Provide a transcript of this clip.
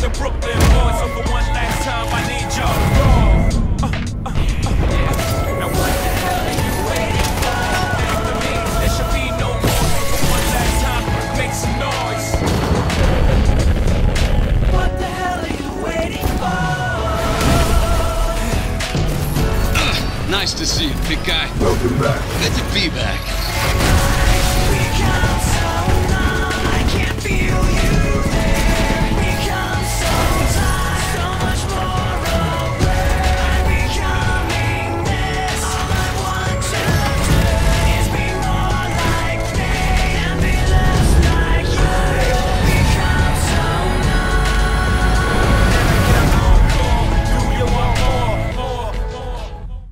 the Brooklyn boys. So for one last time, I need y'all to roll. Now what the hell are you waiting for? After me, there should be no more. So for one last time, make some noise. What the hell are you waiting for? Nice to see you, big guy. Welcome back. Good to be back.